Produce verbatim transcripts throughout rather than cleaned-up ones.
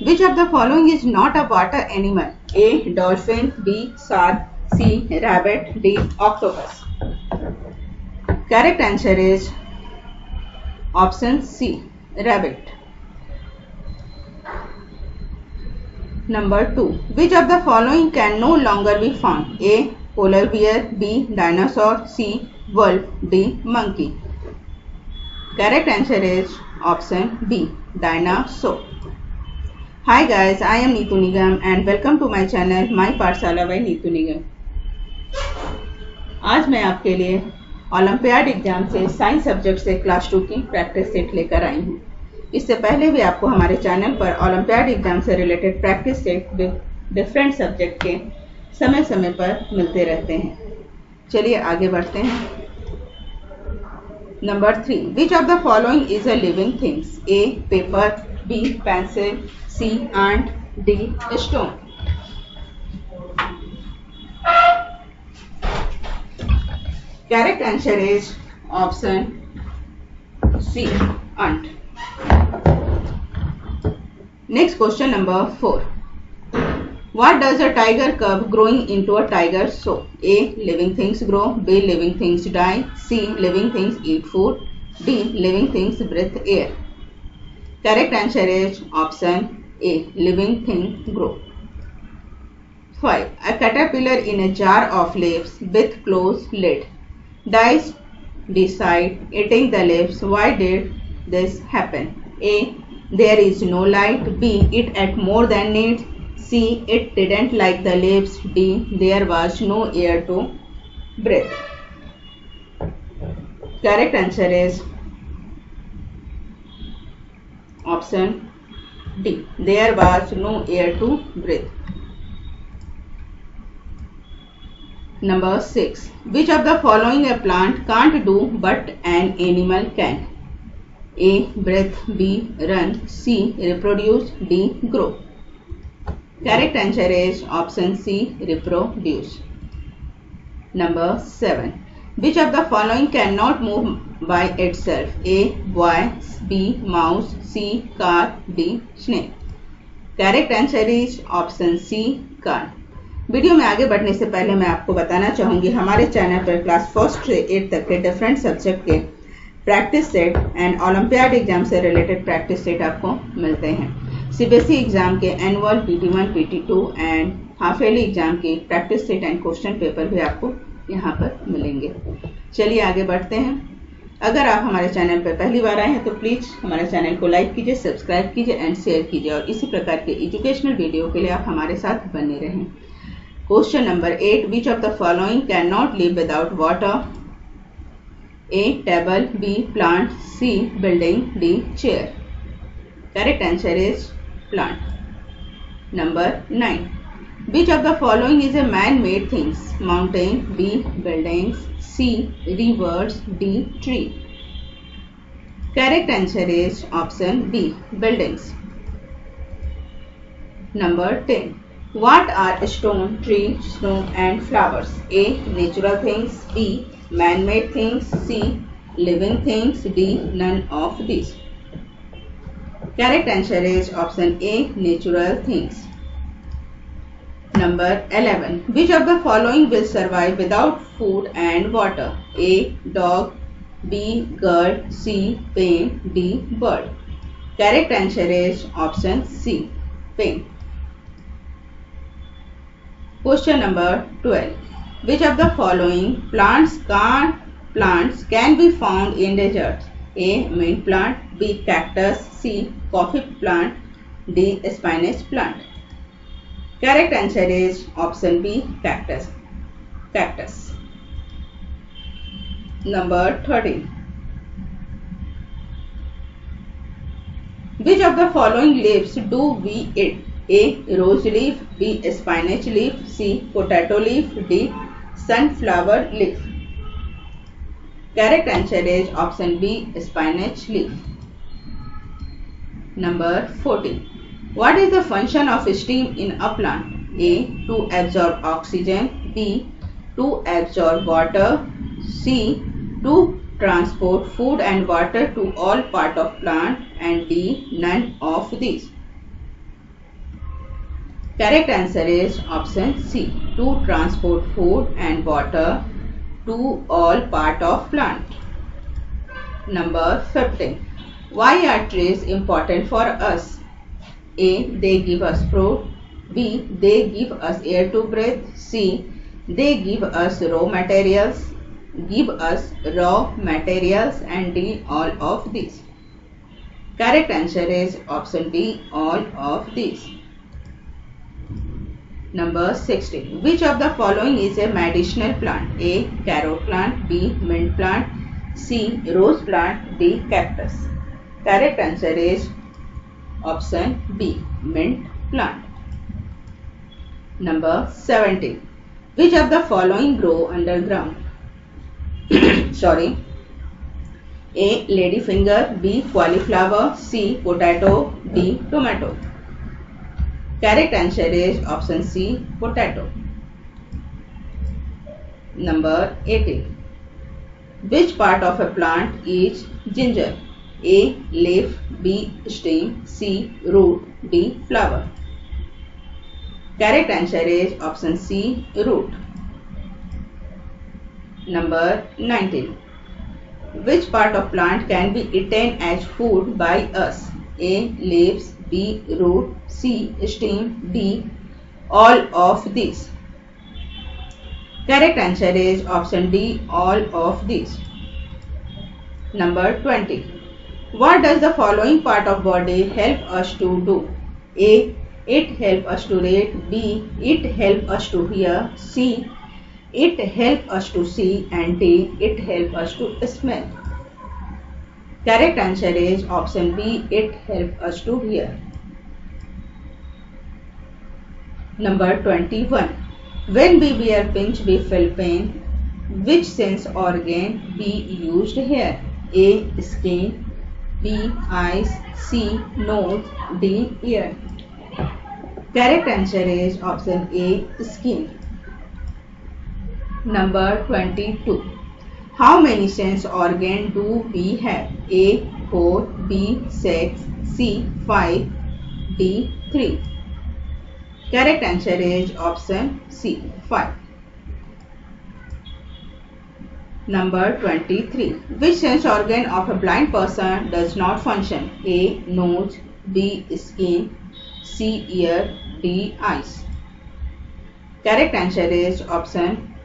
Which of the following is not a water animal? A. Dolphin, B. Shark, C. Rabbit, D. Octopus. Correct answer is option C. Rabbit. Number two. Which of the following can no longer be found? A. Polar bear, B. Dinosaur, C. Wolf, D. Monkey. Correct answer is option B. Dinosaur. Hi guys, I am Neetu Nigam and welcome to my channel My पाठशाला by Neetu निगम। आज मैं आपके लिए olympiad exam से science subject से class two की practice set लेकर आई हूँ। इससे पहले भी आपको हमारे चैनल पर ओलंपियाड एग्जाम से related practice set different subject के समय समय पर मिलते रहते हैं। चलिए आगे बढ़ते हैं। Number three. Which of the following is a living things? A. Paper, B. Pencil, C. Ant, D. Stone. Correct answer is option C. Ant. Next question number four. What does a tiger cub growing into a tiger show? A. Living things grow. B. Living things die. C. Living things eat food. D. Living things breathe air. Correct answer is option A. Living thing grow. five. A caterpillar in a jar of leaves with closed lid dies beside eating the leaves. Why did this happen? A. There is no light. B. It ate more than needs. C. It didn't like the leaves. D. There was no air to breathe. Correct answer is option D. There was no air to breathe. Number six. Which of the following a plant can't do but an animal can? A. Breathe. B. Run. C. Reproduce. D. Grow. Correct answer is option C. Reproduce. Number seven. Which of the following cannot move by itself? A. Boy, B. Mouse, C. Car, D. Snake. Correct answer is option C. Car. Video में आगे बढ़ने से पहले मैं आपको बताना चाहूंगी हमारे चैनल पर क्लास फर्स्ट से एट तक के डिफरेंट सब्जेक्ट के practice set and olympiad exam से रिलेटेड प्रैक्टिस सेट आपको मिलते हैं। सीबीएसई एग्जाम के annual PT one, PT two and half yearly exam के practice set and question paper भी आपको यहाँ पर मिलेंगे। चलिए आगे बढ़ते हैं। अगर आप हमारे चैनल पर पहली बार आए हैं तो प्लीज हमारे चैनल को लाइक कीजिए, सब्सक्राइब कीजिए एंड शेयर कीजिए और इसी प्रकार के एजुकेशनल वीडियो के लिए आप हमारे साथ बने रहें। Question number eight. Which of the following can not live without water? A. Table, B. Plant, C. Building, D. Chair. Correct answer is plant. Number nine. Which of the following is a man-made things? Mountain, B. Buildings, C. Rivers, D. Tree. Correct answer is option B. Buildings. Number ten. What are stone, tree, snow and flowers? A. Natural things, B. Man-made things, C. Living things, D. None of these. Correct answer is option A. Natural things. Number eleven. Which of the following will survive without food and water? A. Dog, B. Girl, C. Pen, D. Bird. Correct answer is option C. Pen. Question number twelve. Which of the following plants can plants can be found in deserts? A. Mint plant, B. Cactus, C. Coffee plant, D. Spinach plant. Correct answer is option B. Cactus. Cactus. Number thirteen. Which of the following leaves do we eat? A. Rose leaf, B. Spinach leaf, C. Potato leaf, D. Sunflower leaf. Correct answer is option B. Spinach leaf. Number fourteen. What is the function of steam in a plant? A. To absorb oxygen, B. To absorb water, C. To transport food and water to all part of plant, and D. None of these. Correct answer is option C. To transport food and water to all part of plant. Number fifteen. Why are trees important for us? A. They give us fruit. B. They give us air to breathe. C. They give us raw materials. Give us raw materials. And D. All of these. Correct answer is option D. All of these. Number sixteen. Which of the following is a medicinal plant? A. Carrot plant. B. Mint plant. C. Rose plant. D. Cactus. Correct answer is option B. Mint plant. Number seventeen. Which of the following grow underground? Sorry. A. Ladyfinger. B. Cauliflower. C. Potato. D. Tomato. Correct answer is option C. Potato. Number eighteen. Which part of a plant is ginger? A. Leaf. B. Stem. C. Root. D. Flower. Correct answer is option C. Root. Number nineteen. Which part of plant can be eaten as food by us? A. Leaves. B. Root. C. Stem. D. All of these. Correct answer is option D. All of these. Number twenty. What does the following part of body help us to do? A. It help us to read. B. It help us to hear. C. It help us to see. And D. It help us to smell. Correct answer is option B. It help us to hear. Number twenty-one. When we wear pinch, we feel pain. Which sense organ be used here? A. Skin. B. Eyes. C. Nose. D. Ear. Correct answer is option A. Skin. Number twenty-two. How many sense organ do we have? A. four. B. six. C. five. D. three. Correct answer is option C. five. Number twenty-three. Which sense organ of a blind person does not function? A. Nose. B. Skin. C. Ear. D. Eyes. Correct answer is option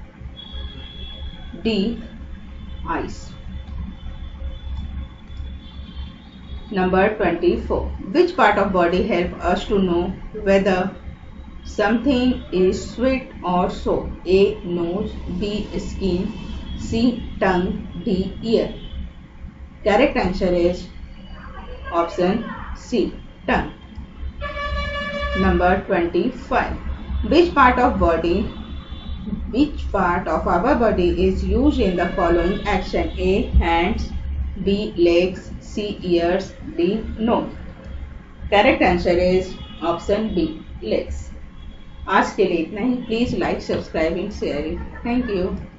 D. Eyes. Number twenty-four. Which part of body help us to know whether something is sweet or sour? A. Nose. B. Skin. C. Tongue. D. Ear. Correct answer is option C. Tongue. Number twenty-five. Which part of body, which part of our body is used in the following action? A. Hands. B. Legs. C. Ears. D. Nose. Correct answer is option B. Legs. आज के लिए इतना ही. Please like subscribe and share. Thank you.